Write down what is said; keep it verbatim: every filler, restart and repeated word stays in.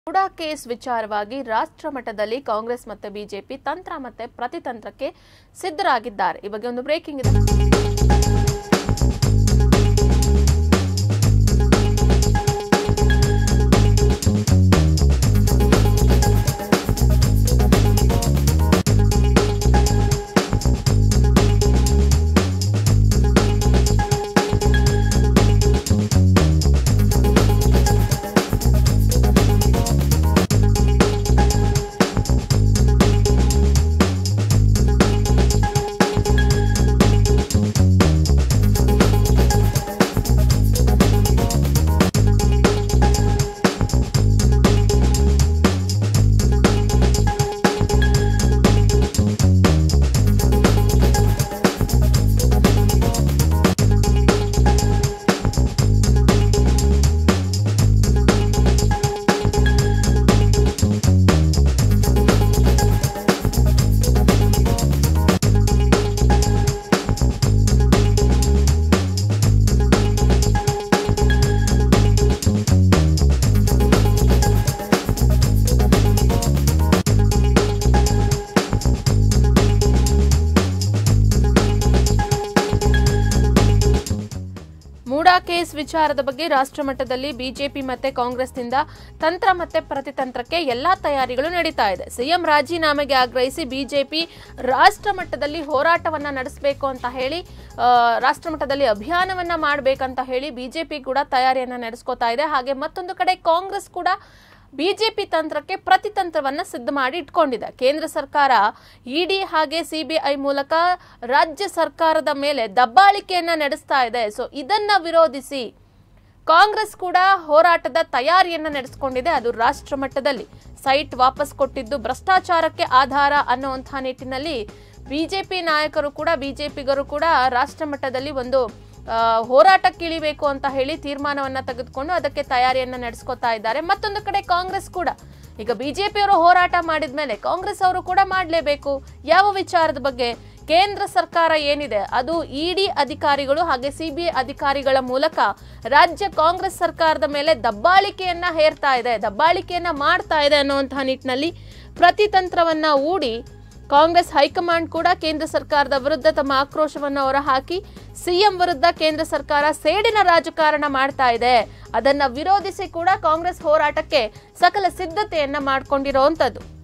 Hooda case ವಿಚಾರವಾಗಿ ರಾಷ್ಟ್ರ ಮಟ್ಟದಲ್ಲಿ ಕಾಂಗ್ರೆಸ್ ಮತ್ತು ಬಿಜೆಪಿ ತಂತ್ರ ಮತ್ತು ಪ್ರತಿತಂತ್ರಕ್ಕೆ ಸಿದ್ಧರಾಗಿದ್ದಾರೆ. ಈ ಬಗ್ಗೆ ಒಂದು ಬ್ರೇಕಿಂಗ್ ಇದೆ. ಹೂಡಾ ಕೇಸ್ ವಿಚಾರದ ಬಗ್ಗೆ ರಾಷ್ಟ್ರ ಮಟ್ಟದಲ್ಲಿ ಬಿಜೆಪಿ ಮತ್ತೆ ಕಾಂಗ್ರೆಸ್ನಿಂದ ತಂತ್ರ ಮತ್ತೆ ಪ್ರತಿತಂತ್ರಕ್ಕೆ ಎಲ್ಲಾ ತಯಾರಿಗಳು ನಡೀತಾ ಇದೆ. ಸಿಎಂ ರಾಜೀನಾಮೆಗೆ ಆಗ್ರಹಿಸಿ ಬಿಜೆಪಿ ರಾಷ್ಟ್ರ ಮಟ್ಟದಲ್ಲಿ ಹೋರಾಟವನ್ನ ನಡೆಸಬೇಕು ಅಂತ ಹೇಳಿ ರಾಷ್ಟ್ರ ಮಟ್ಟದಲ್ಲಿ ಅಭಿಯಾನವನ್ನ ಮಾಡಬೇಕಂತ ಹೇಳಿ ಬಿಜೆಪಿ ಕೂಡ ತಯಾರಿಯನ್ನ ನಡೆಸ್ಕೋತಾ ಇದೆ. ಹಾಗೆ ಮತ್ತೊಂದು ಕಡೆ ಕಾಂಗ್ರೆಸ್ ಕೂಡ ಬಿಜೆಪಿ ತಂತ್ರಕ್ಕೆ ಪ್ರತಿತಂತ್ರವನ್ನ ಸಿದ್ಧ ಮಾಡಿ ಇಟ್ಕೊಂಡಿದೆ. ಕೇಂದ್ರ ಸರ್ಕಾರ ಇಡಿ ಹಾಗೆ ಸಿಬಿಐ ಮೂಲಕ ರಾಜ್ಯ ಸರ್ಕಾರದ ಮೇಲೆ ದಬ್ಬಾಳಿಕೆಯನ್ನ ನಡೆಸ್ತಾ ಇದೆ. ಸೊ ಇದನ್ನ ವಿರೋಧಿಸಿ ಕಾಂಗ್ರೆಸ್ ಕೂಡ ಹೋರಾಟದ ತಯಾರಿಯನ್ನ ನಡೆಸಿಕೊಂಡಿದೆ. ಅದು ರಾಷ್ಟ್ರ ಮಟ್ಟದಲ್ಲಿ ಸೈಟ್ ವಾಪಸ್ ಕೊಟ್ಟಿದ್ದು ಭ್ರಷ್ಟಾಚಾರಕ್ಕೆ ಆಧಾರ ಅನ್ನುವಂತಹ ನಿಟ್ಟಿನಲ್ಲಿ ಬಿಜೆಪಿ ನಾಯಕರು ಕೂಡ ಬಿಜೆಪಿಗರು ಕೂಡ ರಾಷ್ಟ್ರ ಮಟ್ಟದಲ್ಲಿ ಒಂದು ಹೋರಾಟಕ್ಕಿಳಿಬೇಕು ಅಂತ ಹೇಳಿ ತೀರ್ಮಾನವನ್ನ ತೆಗೆದುಕೊಂಡು ಅದಕ್ಕೆ ತಯಾರಿಯನ್ನ ನಡೆಸ್ಕೊತಾ ಇದ್ದಾರೆ. ಮತ್ತೊಂದು ಕಡೆ ಕಾಂಗ್ರೆಸ್ ಕೂಡ ಈಗ ಬಿಜೆಪಿಯವರು ಹೋರಾಟ ಮಾಡಿದ್ಮೇಲೆ ಕಾಂಗ್ರೆಸ್ ಅವರು ಕೂಡ ಮಾಡಲೇಬೇಕು. ಯಾವ ವಿಚಾರದ ಬಗ್ಗೆ? ಕೇಂದ್ರ ಸರ್ಕಾರ ಏನಿದೆ ಅದು ಇಡಿ ಅಧಿಕಾರಿಗಳು ಹಾಗೆ ಸಿಬಿಐ ಅಧಿಕಾರಿಗಳ ಮೂಲಕ ರಾಜ್ಯ ಕಾಂಗ್ರೆಸ್ ಸರ್ಕಾರದ ಮೇಲೆ ದಬ್ಬಾಳಿಕೆಯನ್ನ ಹೇರ್ತಾ ಇದೆ, ದಬ್ಬಾಳಿಕೆಯನ್ನ ಮಾಡ್ತಾ ಇದೆ ಅನ್ನುವಂತಹ ನಿಟ್ಟಿನಲ್ಲಿ ಪ್ರತಿತಂತ್ರವನ್ನ ಹೂಡಿ ಕಾಂಗ್ರೆಸ್ ಹೈಕಮಾಂಡ್ ಕೂಡ ಕೇಂದ್ರ ಸರ್ಕಾರದ ವಿರುದ್ಧ ತಮ್ಮ ಆಕ್ರೋಶವನ್ನು ಹೊರಹಾಕಿ ಸಿಎಂ ವಿರುದ್ಧ ಕೇಂದ್ರ ಸರ್ಕಾರ ಸೇಡಿನ ರಾಜಕಾರಣ ಮಾಡ್ತಾ ಇದೆ, ಅದನ್ನ ವಿರೋಧಿಸಿ ಕೂಡ ಕಾಂಗ್ರೆಸ್ ಹೋರಾಟಕ್ಕೆ ಸಕಲ ಸಿದ್ಧತೆಯನ್ನ ಮಾಡ್ಕೊಂಡಿರುವಂತದ್ದು.